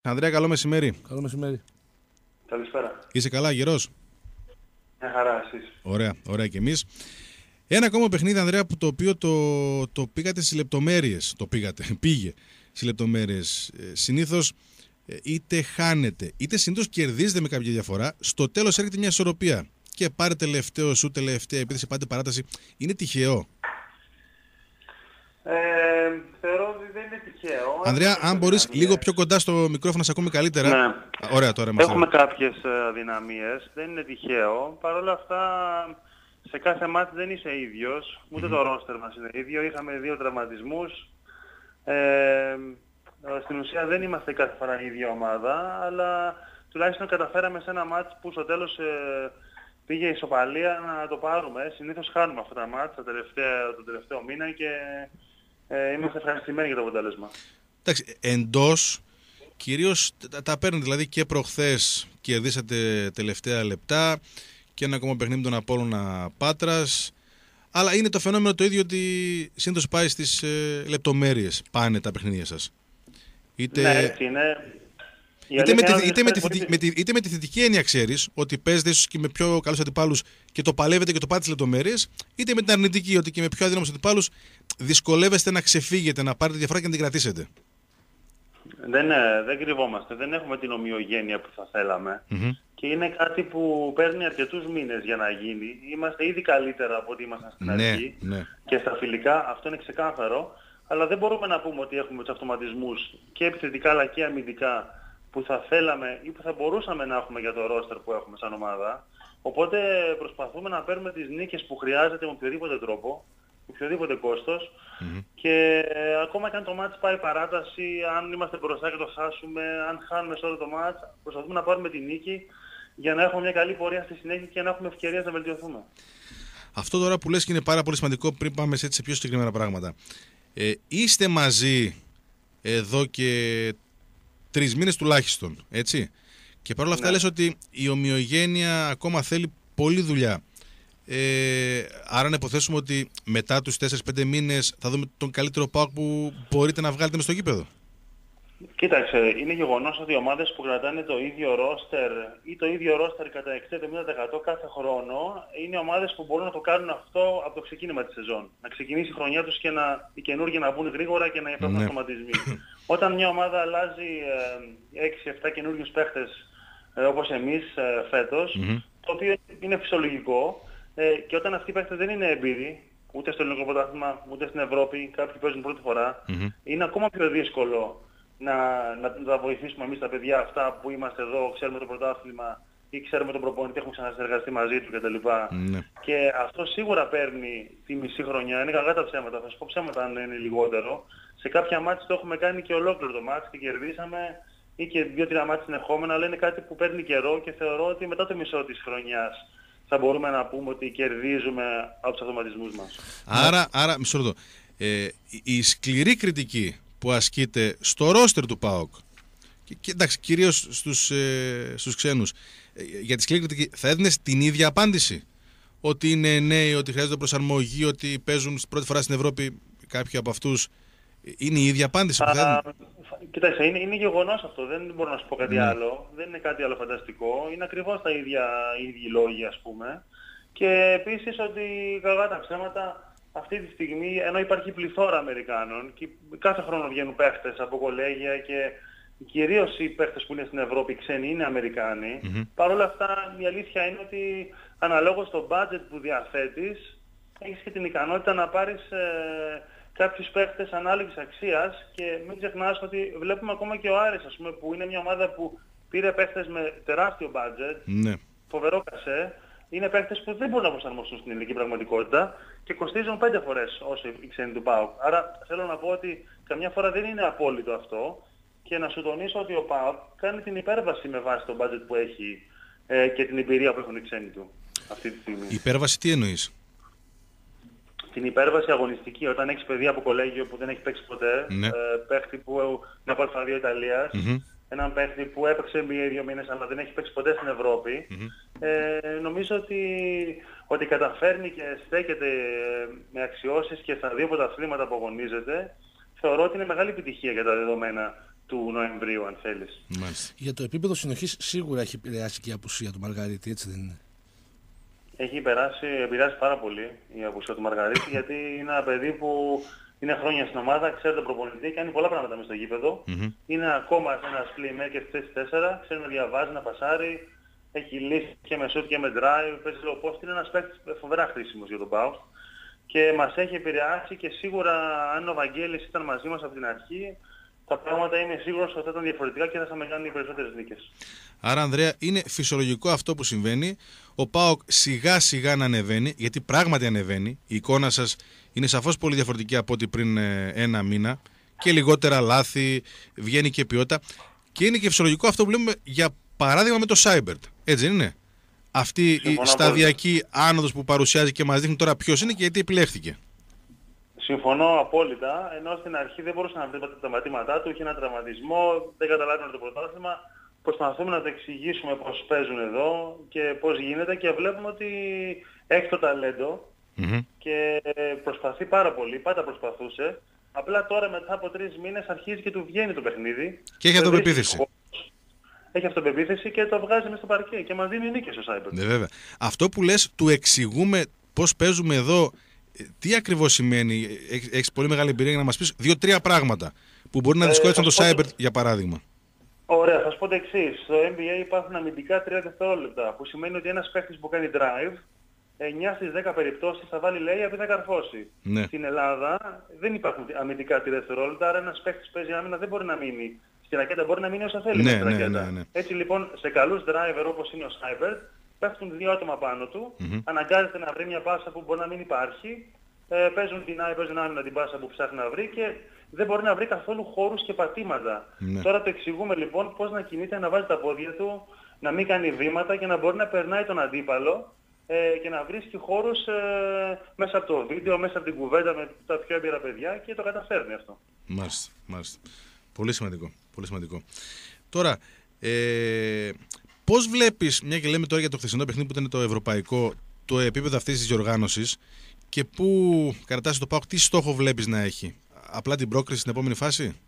Ανδρέα, καλό μεσημέρι. Καλό μεσημέρι. Καλησπέρα. Είσαι καλά, γερός? Μια χαρά, εσείς? Ωραία και εμείς. Ένα ακόμα παιχνίδι, Ανδρέα, που το οποίο το πήγατε στις λεπτομέρειες. Πήγε στις λεπτομέρειες. Συνήθως είτε χάνετε, είτε συνήθως κερδίζετε με κάποια διαφορά. Στο τέλος έρχεται μια ισορροπία. Και πάρε τελευταίο σου, τελευταία επίθεση, πάτε παράταση. Είναι τυχαίο? Θεωρώ ότι δεν είναι τυχαίο. Ανδρέα, αν μπορείς λίγο πιο κοντά στο μικρόφωνο να σε ακούμε καλύτερα. Ναι. Ωραία, τώρα είμαστε. Έχουμε κάποιες αδυναμίες. Δεν είναι τυχαίο. Παρ' όλα αυτά, σε κάθε μάτι δεν είσαι ίδιος. Ούτε το ρόστερ μας είναι ίδιο. Είχαμε 2 τραυματισμούς. Στην ουσία δεν είμαστε κάθε φορά η ίδια ομάδα, αλλά τουλάχιστον καταφέραμε σε ένα μάτς που στο τέλος πήγε ισοπαλία να το πάρουμε. Συνήθως χάνουμε αυτά τα μάτς το τελευταίο μήνα και είμαστε ευχαριστημένοι για το αποτέλεσμα. Εντάξει, εντός κυρίως τα παίρνετε, δηλαδή και προχθές κερδίσατε τελευταία λεπτά και ένα ακόμα παιχνίδι με τον Απόλλωνα Πάτρας, αλλά είναι το φαινόμενο το ίδιο ότι συνήθως πάει στις λεπτομέρειες, πάνε τα παιχνίδια σας. Ναι, έτσι είναι. Είτε με τη θετική έννοια ξέρεις ότι παίζετε ίσως και με πιο καλούς αντιπάλους και το παλεύετε και το πάτε στις λεπτομέρειες, είτε με την αρνητική ότι και με πιο αδύναμους αντιπάλους δυσκολεύεστε να ξεφύγετε, να πάρετε διαφορά και να την κρατήσετε. Δεν κρυβόμαστε, δεν έχουμε την ομοιογένεια που θα θέλαμε. Και είναι κάτι που παίρνει αρκετούς μήνες για να γίνει. Είμαστε ήδη καλύτερα από ό,τι ήμασταν στην αρχή. Και στα φιλικά αυτό είναι ξεκάθαρο. Αλλά δεν μπορούμε να πούμε ότι έχουμε τους αυτοματισμούς και επιθετικά αλλά και αμυντικά που θα θέλαμε ή που θα μπορούσαμε να έχουμε για το ρόστερ που έχουμε σαν ομάδα. Οπότε προσπαθούμε να παίρνουμε τις νίκες που χρειάζεται με οποιοδήποτε τρόπο, με οποιοδήποτε κόστος. Και ακόμα και αν το μάτς πάει παράταση, αν είμαστε μπροστά και το χάσουμε, αν χάνουμε σε όλο το μάτς, προσπαθούμε να πάρουμε τη νίκη για να έχουμε μια καλή πορεία στη συνέχεια και να έχουμε ευκαιρίες να βελτιωθούμε. Αυτό τώρα που λες και είναι πάρα πολύ σημαντικό πριν πάμε σε πιο συγκεκριμένα πράγματα. Είστε μαζί εδώ και 3 μήνες τουλάχιστον, έτσι. Και παρόλα αυτά λες ότι η ομοιογένεια ακόμα θέλει πολλή δουλειά. Άρα να υποθέσουμε ότι μετά τους 4-5 μήνες θα δούμε τον καλύτερο ΠΑΟΚ που μπορείτε να βγάλετε μες στο γήπεδο. Κοίταξε, είναι γεγονός ότι οι ομάδες που κρατάνε το ίδιο ρόστερ ή το ίδιο ρόστερ κατά 60-70% κάθε χρόνο είναι ομάδες που μπορούν να το κάνουν αυτό από το ξεκίνημα της σεζόν. Να ξεκινήσει η χρονιά τους και οι καινούργοι να μπουν γρήγορα και να υπάρχουν αυτοματισμοί. Όταν μια ομάδα αλλάζει 6-7 καινούργιους παίχτες όπως εμείς φέτος, το οποίο είναι φυσιολογικό, και όταν αυτοί οι παίχτες δεν είναι εμπειροί, ούτε στο ελληνικό πρωτάθλημα, ούτε στην Ευρώπη, κάποιοι παίζουν πρώτη φορά, είναι ακόμα πιο δύσκολο να βοηθήσουμε εμείς τα παιδιά αυτά που είμαστε εδώ, ξέρουμε το πρωτάθλημα ή ξέρουμε τον προπονητή, έχουμε ξανασυνεργαστεί μαζί του κτλ. Και αυτό σίγουρα παίρνει τη μισή χρονιά. Είναι κακά τα ψέματα, θα σου πω ψέματα αν είναι λιγότερο. Σε κάποια μάτς το έχουμε κάνει και ολόκληρο το μάτς και κερδίσαμε ή και 2-3 μάτς συνεχόμενα, αλλά είναι κάτι που παίρνει καιρό και θεωρώ ότι μετά το μισό της χρονιάς θα μπορούμε να πούμε ότι κερδίζουμε από τους αυτοματισμούς μας. Άρα μισό λεπτό. Η σκληρή κριτική που ασκείται στο ρόστερ του ΠΑΟΚ και εντάξει, κυρίως στους ξένους, για τη σκληρή κριτική θα έδινες την ίδια απάντηση? Ότι είναι νέοι, ότι χρειάζεται προσαρμογή, ότι παίζουν πρώτη φορά στην Ευρώπη κάποιοι από αυτούς? Είναι η ίδια απάντηση που θα έδινε? Κοιτάξτε, είναι γεγονός αυτό, δεν μπορώ να σου πω κάτι άλλο. Δεν είναι κάτι άλλο φανταστικό. Είναι ακριβώς τα ίδιοι λόγοι, ας πούμε. Και επίσης ότι καλά τα ψέματα αυτή τη στιγμή, ενώ υπάρχει πληθώρα Αμερικάνων και κάθε χρόνο βγαίνουν παίχτες από κολέγια και κυρίως οι παίχτες που είναι στην Ευρώπη ξένοι είναι Αμερικάνοι, παρόλα αυτά η αλήθεια είναι ότι αναλόγως στο budget που διαθέτεις έχεις και την ικανότητα να πάρεις κάποιους παίχτες ανάλογης αξίας και μην ξεχνάς ότι βλέπουμε ακόμα και ο Άρης, ας πούμε, που είναι μια ομάδα που πήρε παίχτες με τεράστιο budget, φοβερό κασέ. Είναι παίκτες που δεν μπορούν να προσαρμοστούν στην ελληνική πραγματικότητα και κοστίζουν 5 φορές όσο οι ξένοι του ΠΑΟΚ. Άρα θέλω να πω ότι καμιά φορά δεν είναι απόλυτο αυτό και να σου τονίσω ότι ο ΠΑΟΚ κάνει την υπέρβαση με βάση το budget που έχει και την εμπειρία που έχουν οι ξένοι του αυτή τη στιγμή. Υπέρβαση τι εννοείς? Την υπέρβαση αγωνιστική, όταν έχεις παιδί από κολέγιο που δεν έχει παίξει ποτέ, παίχτη που είναι από Α2 Ιταλίας, έναν παίχτη που έπαιξε 1-2 μήνες αλλά δεν έχει παίξει ποτέ στην Ευρώπη, νομίζω ότι καταφέρνει και στέκεται με αξιώσεις και στα 2 πρωταθλήματα που αγωνίζεται. Θεωρώ ότι είναι μεγάλη επιτυχία για τα δεδομένα του Νοεμβρίου, αν θέλεις. Μάλιστα. Για το επίπεδο συνοχής σίγουρα έχει επηρεάσει και η απουσία του Μαργαρίτη, έτσι δεν είναι? Έχει επηρεάσει πάρα πολύ η απουσία του Μαργαρίτη, γιατί είναι ένα παιδί που είναι χρόνια στην ομάδα, ξέρει τον προπονητή, κάνει πολλά πράγματα μέσα στο γήπεδο. Είναι ακόμα ένας playmaker στη θέση 4, ξέρει να διαβάζει, να πασάρει, έχει λύσει και με shoot και με drive, παίζει low post, είναι ένας παίκτης φοβερά χρήσιμος για τον ΠΑΟΚ. Και μας έχει επηρεάσει και σίγουρα αν ο Βαγγέλης ήταν μαζί μας από την αρχή, τα πράγματα είμαι σίγουρος ότι θα ήταν διαφορετικά και θα είχαμε κάνει περισσότερες νίκες. Άρα, Ανδρέα, είναι φυσιολογικό αυτό που συμβαίνει. Ο ΠΑΟΚ σιγά σιγά να ανεβαίνει, γιατί πράγματι ανεβαίνει. Η εικόνα σας είναι σαφώς πολύ διαφορετική από ό,τι πριν ένα μήνα. Και λιγότερα λάθη, βγαίνει και ποιότητα. Και είναι και φυσιολογικό αυτό που λέμε για παράδειγμα με το Σάιμπερτ. Έτσι δεν είναι? Αυτή η σταδιακή άνοδος που παρουσιάζει και μας δείχνει τώρα ποιος είναι και γιατί επιλέχθηκε. Συμφωνώ απόλυτα, ενώ στην αρχή δεν μπορούσε να βρει τα πατήματά του, είχε ένα τραυματισμό, δεν καταλάβαινε το πρωτάθλημα. Προσπαθούμε να το εξηγήσουμε πώς παίζουν εδώ και πώς γίνεται και βλέπουμε ότι έχει το ταλέντο και προσπαθεί πάρα πολύ, πάντα προσπαθούσε. Απλά τώρα μετά από 3 μήνες αρχίζει και του βγαίνει το παιχνίδι. Και έχει αυτοπεποίθηση. Έχει αυτοπεποίθηση και το βγάζει μέσα στο παρκέ και μας δίνει νίκες ο Σάιμπερτ. Ναι, βέβαια. Αυτό που λες, του εξηγούμε πώς παίζουμε εδώ, τι ακριβώς σημαίνει? Έχεις πολύ μεγάλη εμπειρία για να μας πεις 2-3 πράγματα που μπορεί να δυσκόλεψαν το Σάιμπερτ, για παράδειγμα. Ωραία, θα σου πω το εξής. Στο NBA υπάρχουν αμυντικά 3 δευτερόλεπτα, που σημαίνει ότι ένας παίκτης που κάνει drive, 9 στις 10 περιπτώσεις θα βάλει layup ή θα καρφώσει. Ναι. Στην Ελλάδα δεν υπάρχουν αμυντικά 3 δευτερόλεπτα, άρα ένας παίκτης παίζει άμυνα δεν μπορεί να μείνει. Στη ρακέτα μπορεί να μείνει όσο θέλει Ναι, στη ναι, ρακέτα. ναι. Έτσι λοιπόν σε καλούς driver όπως είναι ο Σάιμπερτ, πέφτουν 2 άτομα πάνω του, αναγκάζεται να βρει μια πάσα που μπορεί να μην υπάρχει, παίζουν την άμυνα την πάσα που ψάχνει να βρει και δεν μπορεί να βρει καθόλου χώρους και πατήματα. Ναι. Τώρα το εξηγούμε λοιπόν πώς να κινείται, να βάζει τα πόδια του, να μην κάνει βήματα και να μπορεί να περνάει τον αντίπαλο και να βρίσκει χώρους μέσα από το βίντεο, μέσα από την κουβέντα με τα πιο έμπειρα παιδιά και το καταφέρνει αυτό. Μάλιστα, μάλιστα. Πολύ σημαντικό, πολύ σημαντικό. Τώρα, πώς βλέπεις, μια και λέμε τώρα για το χθεσινό παιχνίδι που ήταν το ευρωπαϊκό, το επίπεδο αυτής της διοργάνωσης και πού κρατάς το ΠΑΟΚ, τι στόχο βλέπεις να έχει? Απλά την πρόκριση στην επόμενη φάση?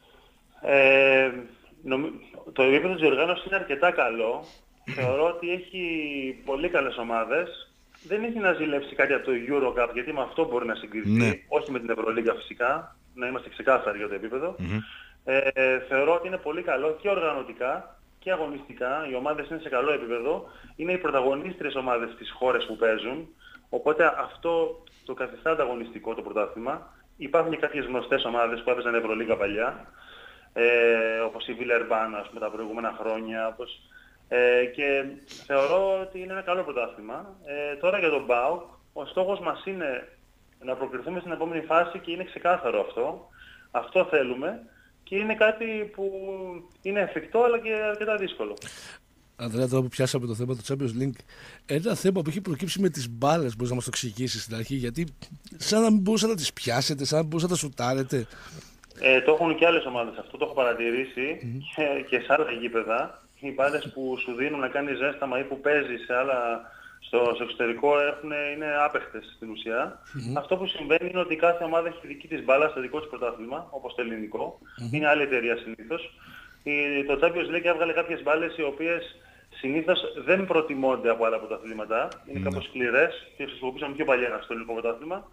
Το επίπεδο της διοργάνωσης είναι αρκετά καλό. Θεωρώ ότι έχει πολύ καλές ομάδες. Δεν έχει να ζηλέψει κάτι από το EuroCup, γιατί με αυτό μπορεί να συγκριθεί. Ναι. Όχι με την Ευρωλίγκα φυσικά. Να είμαστε ξεκάθαροι για το επίπεδο. Θεωρώ ότι είναι πολύ καλό και οργανωτικά και αγωνιστικά. Οι ομάδες είναι σε καλό επίπεδο. Είναι οι πρωταγωνίστριες ομάδες στις χώρες που παίζουν. Οπότε αυτό το καθιστά ανταγωνιστικό το πρωτάθλημα. Υπάρχουν και κάποιες γνωστές ομάδες που έπαιζαν Ευρωλίγκα παλιά. Όπως η Βιλερμπάν, ας πούμε, τα προηγούμενα χρόνια. Και θεωρώ ότι είναι ένα καλό πρωτάθλημα. Τώρα για τον ΠΑΟΚ, ο στόχος μας είναι να προκριθούμε στην επόμενη φάση και είναι ξεκάθαρο αυτό. Αυτό θέλουμε και είναι κάτι που είναι εφικτό αλλά και αρκετά δύσκολο. Ανδρέα, τώρα που πιάσαμε το θέμα του Champions League, ένα θέμα που έχει προκύψει με τις μπάλες, μπορείς να μας το εξηγήσεις στην αρχή? Γιατί σαν να μην μπορούσατε να τις πιάσετε, σαν να μην μπορούσατε να σουτάρετε. Το έχουν και άλλες ομάδες αυτό, το έχω παρατηρήσει και σε άλλα γήπεδα. Οι μπάλες που σου δίνουν να κάνεις ζέσταμα ή που παίζεις σε άλλα στο εξωτερικό είναι άπαιχτες στην ουσία. Αυτό που συμβαίνει είναι ότι κάθε ομάδα έχει δική της μπάλα στο δικό της πρωτάθλημα, όπως το ελληνικό. Είναι άλλη εταιρεία συνήθως. Το Champions League έβγαλε κάποιες μπάλες οι οποίες συνήθως δεν προτιμώνται από άλλα πρωταθλήματα. Είναι κάπως σκληρές και χρησιμοποιούσαμε πιο παλιά στο ελληνικό πρωτάθλημα.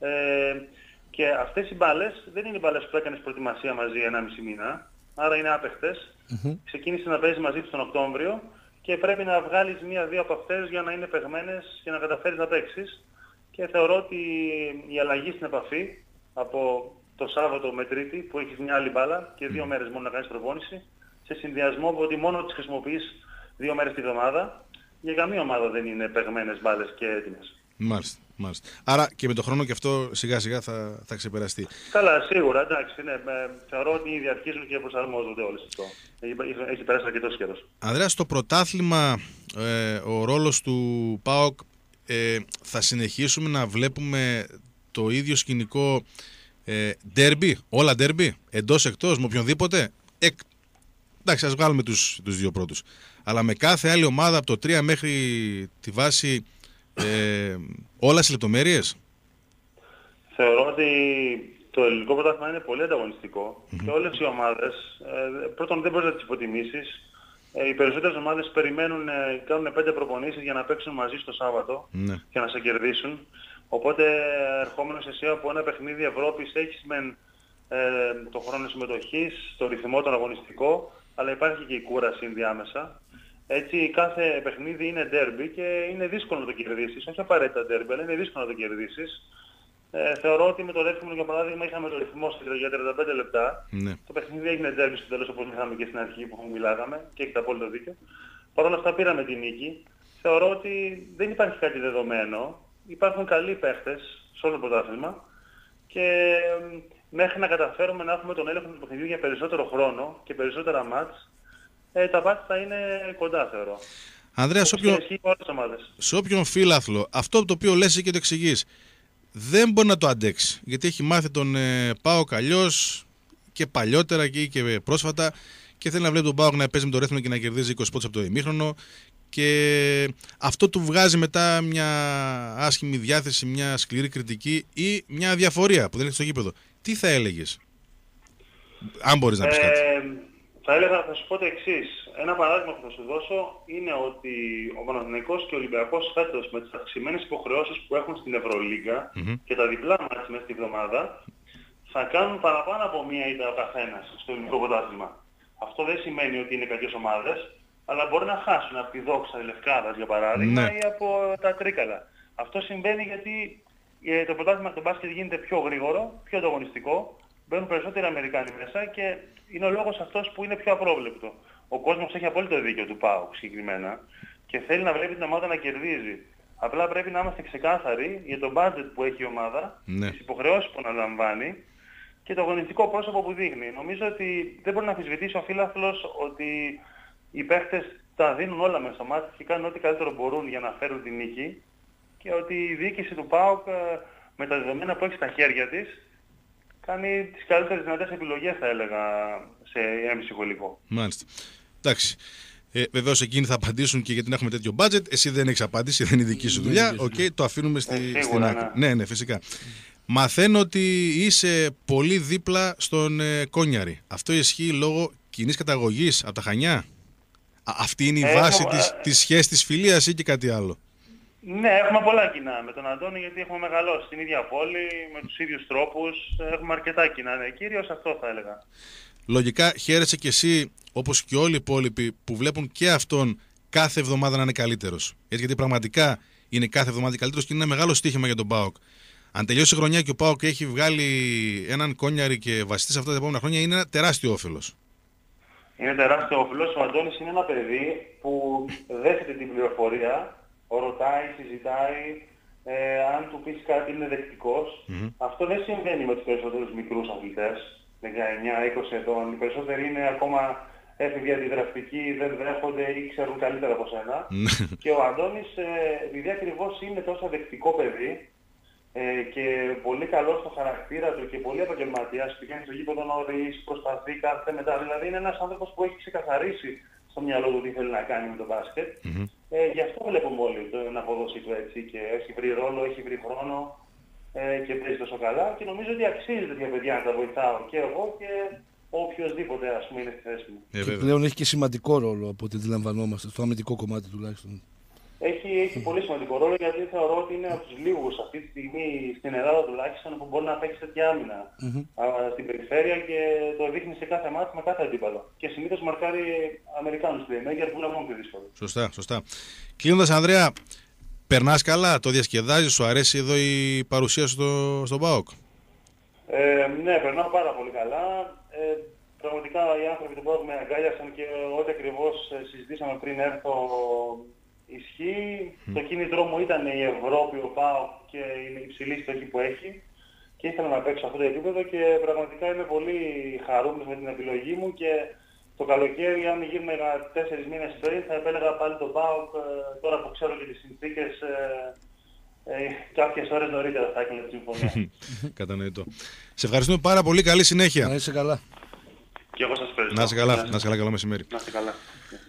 Και αυτές οι μπάλες δεν είναι οι μπάλες που έκανες προετοιμασία μαζί 1,5 μήνα. Άρα είναι άπαιχτες. Ξεκίνησε να παίζει μαζί τους τον Οκτώβριο και πρέπει να βγάλεις 1-2 από αυτές για να είναι παιγμένες και να καταφέρεις να παίξεις. Και θεωρώ ότι η αλλαγή στην επαφή από το Σάββατο με Τρίτη που έχεις μια άλλη μπάλα και 2 μέρες μόνο να κάνεις προπόνηση, σε συνδυασμό που ότι μόνο τις χρησιμοποιείς 2 μέρες τη βδομάδα, για καμία ομάδα δεν είναι παιγμένες μπάλες και έτοιμες. Μάλιστα, μάλιστα. Άρα και με το χρόνο και αυτό σιγά σιγά θα ξεπεραστεί. Καλά, σίγουρα, εντάξει. Ναι, θεωρώ ότι ήδη αρχίζουν και προσαρμόζονται όλες αυτό. Έχει περάσει αρκετός καιρός. Ανδρέα, στο πρωτάθλημα ο ρόλος του ΠΑΟΚ, θα συνεχίσουμε να βλέπουμε το ίδιο σκηνικό ντέρμπι, όλα ντέρμπι, εντός εκτός, με οποιονδήποτε? Εντάξει, ας βγάλουμε τους 2 πρώτους. Αλλά με κάθε άλλη ομάδα από το 3 μέχρι τη βάση, όλα σε λεπτομέρειες. Θεωρώ ότι το ελληνικό πρωτάθλημα είναι πολύ ανταγωνιστικό και όλες οι ομάδες, πρώτον δεν μπορείς να τις υποτιμήσεις. Οι περισσότερες ομάδες περιμένουν, κάνουν 5 προπονήσεις για να παίξουν μαζί στο Σάββατο και να σε κερδίσουν. Οπότε ερχόμενος εσύ από ένα παιχνίδι Ευρώπης έχεις μεν το χρόνο συμμετοχής, το ρυθμό, τον αγωνιστικό, αλλά υπάρχει και η κούραση ενδιάμεσα. Έτσι κάθε παιχνίδι είναι derby και είναι δύσκολο να το κερδίσεις. Όχι απαραίτητα derby, αλλά είναι δύσκολο να το κερδίσεις. Θεωρώ ότι με το Ρέθυμνο για παράδειγμα είχαμε το ρυθμό για 35 λεπτά. Ναι. Το παιχνίδι έγινε derby στο τέλος όπως είχαμε και στην αρχή που μιλάγαμε και έχετε απόλυτο δίκιο. Παρ' όλα αυτά πήραμε τη νίκη. Θεωρώ ότι δεν υπάρχει κάτι δεδομένο. Υπάρχουν καλοί παίχτες σε όλο το πρωτάθλημα και μέχρι να καταφέρουμε να έχουμε τον έλεγχο του παιχνιδιού για περισσότερο χρόνο και περισσότερα μάτς, τα μάτς θα είναι κοντά θεωρώ. Ανδρέα, σε όποιον φίλαθλο, αυτό το οποίο λες και το εξηγείς, δεν μπορεί να το αντέξει. Γιατί έχει μάθει τον ΠΑΟΚ αλλιώς και παλιότερα και πρόσφατα και θέλει να βλέπει τον ΠΑΟΚ να παίζει με το Ρέθυμνο και να κερδίζει 20 πόντους από το ημίχρονο. Και αυτό του βγάζει μετά μια άσχημη διάθεση, μια σκληρή κριτική ή μια διαφορία που δεν έχει στο γήπεδο. Τι θα έλεγες, αν μπορείς να πεις κάτι? Θα σου πω το εξής. Ένα παράδειγμα που θα σου δώσω είναι ότι ο Παναθηναϊκός και ο Ολυμπιακός φέτος με τις αυξημένες υποχρεώσεις που έχουν στην Ευρωλίγκα και τα διπλά μάτς μέσα στη βδομάδα θα κάνουν παραπάνω από μία ήττα ο καθένας στο ελληνικό πρωτάθλημα. Αυτό δεν σημαίνει ότι είναι κακές ομάδες, αλλά μπορεί να χάσουν από τη Δόξα Λευκάδας για παράδειγμα ή από τα Τρίκαλα. Αυτό συμβαίνει γιατί το πρωτάθλημα στο μπάσκετ γίνεται πιο γρήγορο, πιο ανταγωνιστικό. Μπαίνουν περισσότεροι Αμερικάνοι μέσα και είναι ο λόγος αυτός που είναι πιο απρόβλεπτο. Ο κόσμος έχει απόλυτο δίκιο του ΠΑΟΚ συγκεκριμένα και θέλει να βλέπει την ομάδα να κερδίζει. Απλά πρέπει να είμαστε ξεκάθαροι για το budget που έχει η ομάδα, τις υποχρεώσεις που αναλαμβάνει και το αγωνιστικό πρόσωπο που δείχνει. Νομίζω ότι δεν μπορεί να αμφισβητήσει ο φίλαθλος ότι οι παίχτες τα δίνουν όλα μέσα στο μάτι και κάνουν ό,τι καλύτερο μπορούν για να φέρουν την νίκη και ότι η διοίκηση του ΠΑΟΚ με τα δεδομένα που έχει στα χέρια της κάνει τις καλύτερες δυνατές επιλογές θα έλεγα σε έμψυχο υλικό. Μάλιστα. Εντάξει. Βεβαίως εκείνοι θα απαντήσουν και γιατί να έχουμε τέτοιο budget. Εσύ δεν έχεις απάντηση, δεν είναι η δική σου δουλειά. Το αφήνουμε στην άκρη. Ναι, φυσικά. Μαθαίνω ότι είσαι πολύ δίπλα στον Κόνιαρη. Αυτό ισχύει λόγω κοινής καταγωγής από τα Χανιά? Αυτή είναι η βάση της σχέσης της φιλίας ή και κάτι άλλο? Ναι, έχουμε πολλά κοινά με τον Αντώνη γιατί έχουμε μεγαλώσει στην ίδια πόλη, με τους ίδιους τρόπους, έχουμε αρκετά κοινά. Ναι, κυρίως αυτό θα έλεγα. Λογικά χαίρεσαι κι εσύ, όπως και όλοι οι υπόλοιποι που βλέπουν και αυτόν κάθε εβδομάδα να είναι καλύτερος. Γιατί πραγματικά είναι κάθε εβδομάδα καλύτερος και είναι ένα μεγάλο στοίχημα για τον ΠΑΟΚ. Αν τελειώσει η χρονιά και ο ΠΑΟΚ έχει βγάλει έναν Κόνιαρη και βασιστεί σε αυτά τα επόμενα χρόνια, είναι ένα τεράστιο όφελος. Είναι τεράστιο όφελος. Ο Αντώνης είναι ένα παιδί που δέχεται την πληροφορία. Ρωτάει, συζητάει, αν του πεις κάτι είναι δεκτικός. Αυτό δεν συμβαίνει με τους περισσότερους μικρούς αθλητές, 19-20 ετών. Οι περισσότεροι είναι ακόμα έφηβοι αντιδραστικοί, δεν δέχονται ή ξέρουν καλύτερα από σένα. Και ο Αντώνης, επειδή ακριβώς είναι τόσο δεκτικό παιδί και πολύ καλό στο χαρακτήρα του και πολύ επαγγελματίας, πηγαίνει στο γήπεδο νωρίς, προσπαθεί κάθε μετά. Δηλαδή είναι ένας άνθρωπος που έχει ξεκαθαρίσει στο μυαλό του τι θέλει να κάνει με το μπάσκετ. Γι' αυτό βλέπουμε όλοι την απόδοση του έτσι και έχει βρει ρόλο, έχει βρει χρόνο και παίζει τόσο καλά και νομίζω ότι αξίζει τέτοια παιδιά να τα βοηθάω και εγώ και οποιοσδήποτε ας πούμε είναι στη θέση μου. Και πλέον έχει και σημαντικό ρόλο από ό,τι αντιλαμβανόμαστε, στο αμυντικό κομμάτι τουλάχιστον. Έχει πολύ σημαντικό ρόλο γιατί θεωρώ ότι είναι από τους λίγους αυτή τη στιγμή στην Ελλάδα τουλάχιστον που μπορεί να παίξει τέτοια άμυνα στην περιφέρεια και το δείχνει σε κάθε μάτι με κάθε αντίπαλο. Και συνήθως μαρκάρει Αμερικάνους playmaker που είναι ακόμα πιο δύσκολο. Σωστά. Κλείνοντας, Ανδρέα, περνάς καλά, το διασκεδάζεις, σου αρέσει εδώ η παρουσία σου στον ΠΑΟΚ? Ναι, περνάω πάρα πολύ καλά. Πραγματικά οι άνθρωποι του ΠΑΟΚ με αγκάλιασαν και ό,τι ακριβώς συζητήσαμε πριν έρθω ισχύει. Το κίνητρό μου ήταν η Ευρώπη, ο ΠΑΟΚ και η υψηλή στόχη που έχει και ήθελα να παίξω αυτό το επίπεδο και πραγματικά είμαι πολύ χαρούμενος με την επιλογή μου και το καλοκαίρι αν γίνουμε 4 μήνες πριν θα επέλεγα πάλι το ΠΑΟΚ τώρα που ξέρω και τις συνθήκες κάποιες ώρες νωρίτερα θα έκλεινε τη συμφωνία. Κατανοητό. Σε ευχαριστούμε πάρα πολύ, καλή συνέχεια. Να είσαι καλά. Και εγώ σας ευχαριστώ. Να είσαι καλά, καλό μεσημέρι. Να είστε καλά.